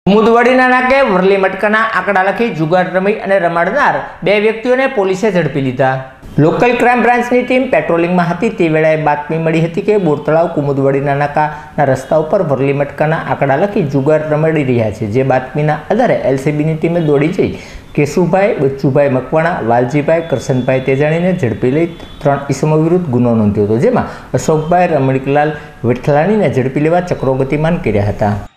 કુમુદવાડીના નાકે વરલી મટકાના આંકડા લખી જુગાર રમી અને રમાડનાર બે વ્યક્તિઓને પોલીસે ઝડપી લીધા। લોકલ ક્રાઇમ બ્રાન્ચની ટીમ પેટ્રોલિંગમાં હતી તે વેળાએ બાતમી મળી હતી કે બોરતળાવ કુમુદવાડીના નાકાના રસ્તા ઉપર વરલી મટકાના આંકડા લખી જુગાર રમાડી રહ્યા છે। જે બાતમીના આધારે એલસીબીની ટીમે દોડી જઈ કેશુભાઈ, બચ્ચુભાઈ મકવાણા, વાલજીભાઈ, કરશનભાઈ તેજાણીને ઝડપી લઈ 3 ઈસમો વિરુદ્ધ ગુનો નોંધ્યો હતો, જેમાં અશોકભાઈ રમણીકલાલ વિઠલાણીને ઝડપી લેવા ચક્રો ગતિમાન કર્યા હતા।